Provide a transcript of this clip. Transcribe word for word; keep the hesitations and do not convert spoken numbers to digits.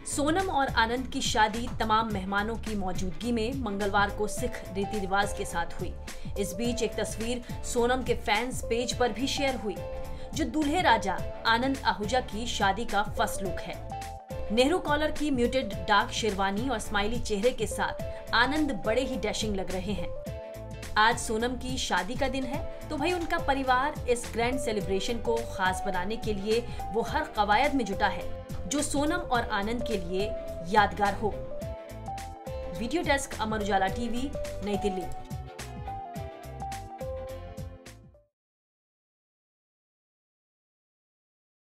सोनम और आनंद की शादी तमाम मेहमानों की मौजूदगी में मंगलवार को सिख रीति रिवाज के साथ हुई। इस बीच एक तस्वीर सोनम के फैंस पेज पर भी शेयर हुई, जो दूल्हे राजा आनंद आहूजा की शादी का फर्स्ट लुक है। नेहरू कॉलर की म्यूटेड डार्क शेरवानी और स्माइली चेहरे के साथ आनंद बड़े ही डैशिंग लग रहे हैं। आज सोनम की शादी का दिन है, तो भाई उनका परिवार इस ग्रैंड सेलिब्रेशन को खास बनाने के लिए वो हर कवायद में जुटा है, जो सोनम और आनंद के लिए यादगार हो। Video desk, Amar Ujala TV, नई दिल्ली।